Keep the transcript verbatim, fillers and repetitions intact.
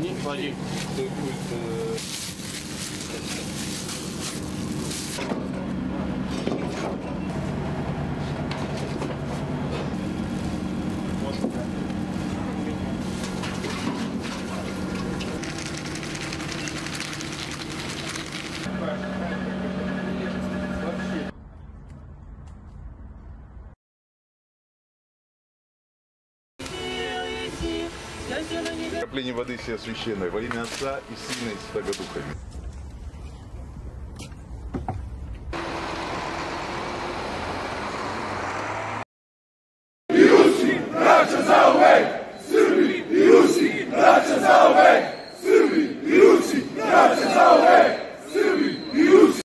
Не клади. Кропление воды всесвященной во имя Отца и Сына и Святого Духа.